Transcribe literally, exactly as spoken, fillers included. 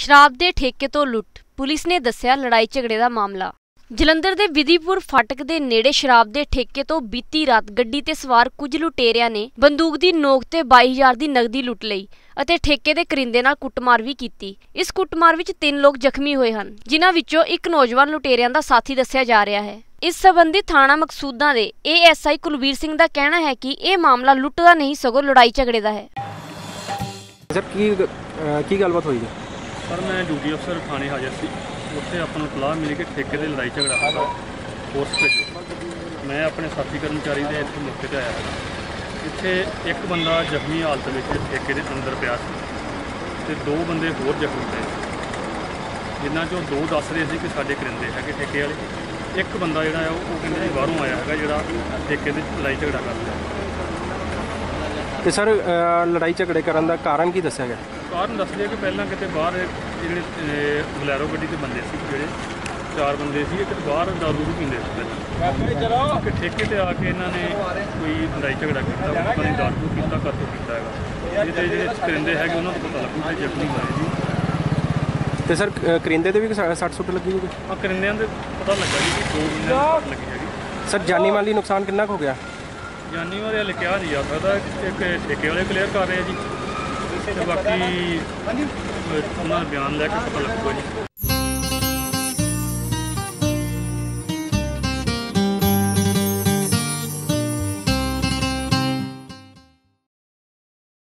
ਸ਼ਰਾਬ ਦੇ ਠੇਕੇ ਤੋਂ ਲੁੱਟ, ਪੁਲਿਸ ਨੇ ਦੱਸਿਆ ਲੜਾਈ ਝਗੜੇ ਦਾ ਮਾਮਲਾ। ਜਲੰਧਰ ਦੇ ਵਿਧੀਪੁਰ ਫਾਟਕ ਦੇ ਨੇੜੇ ਸ਼ਰਾਬ ਦੇ ਠੇਕੇ ਤੋਂ ਬੀਤੀ ਰਾਤ ਗੱਡੀ ਤੇ ਸਵਾਰ ਕੁਝ ਲੁਟੇਰਿਆਂ ਨੇ ਬੰਦੂਕ ਦੀ ਨੋਕ ਤੇ ਬਾਈ ਹਜ਼ਾਰ ਦੀ ਨਕਦੀ ਲੁੱਟ ਲਈ ਅਤੇ ਠੇਕੇ ਦੇ ਕਰਿੰਦੇ ਨਾਲ ਕੁੱਟਮਾਰ ਵੀ ਕੀਤੀ। ਇਸ ਕੁੱਟਮਾਰ ਵਿੱਚ ਤਿੰਨ ਲੋਕ ਜ਼ਖਮੀ ਹੋਏ ਹਨ, ਜਿਨ੍ਹਾਂ ਵਿੱਚੋਂ ਇੱਕ ਨੌਜਵਾਨ ਲੁਟੇਰਿਆਂ ਦਾ ਸਾਥੀ ਦੱਸਿਆ ਜਾ ਰਿਹਾ ਹੈ। ਇਸ ਸੰਬੰਧੀ ਥਾਣਾ ਮਕਸੂਦਾਂ ਦੇ A S I Kulvir Singh ਦਾ ਕਹਿਣਾ ਹੈ ਕਿ ਇਹ ਮਾਮਲਾ ਲੁੱਟ ਦਾ ਨਹੀਂ ਸਗੋਂ ਲੜਾਈ ਝਗੜੇ ਦਾ ਹੈ। ਸਰ ਕੀ ਕੀ ਗੱਲਬਾਤ ਹੋਈ ਹੈ? ਸਰ मैं ड्यूटी अफसर थाने हाजिर सी, उत्थे अपन नूं सलाह मिली कि ठेके की लड़ाई झगड़ा होगा, फोर्स भेजो। मैं अपने साथी कर्मचारी के इत्थे मौके पर आया है। इत्थे एक बंदा जख्मी हालत में ठेके के अंदर पिया ते दो बंदे होर जख्मी पे, जिन्हां चों दो दस रहे थे कि साडे करिंदे है ठेके वाले। एक बंदा जिहड़ा है वो कहंदे जी बाहरों आया है जिहड़ा ठेके की लड़ाई झगड़ा करदा है। तो सर लड़ाई झगड़े करने का कारण की दस्सिया गया? कारण दस दिया कि पहला कितने बाहर ਜਿਹੜੇ ਬਲੈਰੋ ਗੱਡੀ ਤੇ ਬੰਦੇ ਸੀ, ਜਿਹੜੇ ਚਾਰ ਬੰਦੇ ਸੀ, ਇੱਕ ਬਾਹਰ ਦਾਰੂ ਵੀ ਪੀਂਦੇ ਸੀ ਕਿ ਠੇਕੇ ਤੇ ਆ ਕੇ ਇਹਨਾਂ ਨੇ ਕੋਈ ਲੜਾਈ ਝਗੜਾ ਕੀਤਾ, ਪਤਾ ਨਹੀਂ ਦਾਰੂ ਕੀਤਾ ਕਦ ਤੋਂ ਕੀਤਾ ਹੈਗਾ। ਇਹਦੇ ਜਿਹੜੇ ਕਰਿੰਦੇ ਹੈਗੇ ਉਹਨਾਂ ਨੂੰ ਪਤਾ ਲੱਗੂ ਕਿ ਜ਼ਖਮੀ ਹੋਏ ਜੀ। ਤੇ ਸਰ ਕਰਿੰਦੇ ਤੇ ਵੀ ਸੱਟ ਸੁੱਟ ਲੱਗੀ ਹੋਈ? ਹਾਂ, ਕਰਿੰਦਿਆਂ ਦੇ ਪਤਾ ਲੱਗਾ ਜੀ ਕਿ ਦੋ ਬੰਦਿਆਂ ਨੂੰ ਸੱਟ ਲੱਗੀ ਹੈਗੀ। ਸਰ ਜਾਨੀ ਮਾਲੀ ਨੁਕਸਾਨ ਕਿੰਨਾ ਕੁ ਹੋ ਗਿਆ? ਜਾਨੀ ਵਾਲੇ ਹਲੇ ਕਿਹਾ ਨਹੀਂ ਜਾ ਸਕਦਾ, ਇੱਕ ਠੇਕੇ ਵਾਲੇ ਕਲੀਅਰ ਕਰ ਰਹੇ ਆ ਜੀ, ਤੇ ਬਾਕੀ ਉਹਨਾਂ ਦਾ ਬਿਆਨ ਲੈ ਕੇ ਪਤਾ ਲੱਗੂਗਾ ਜੀ।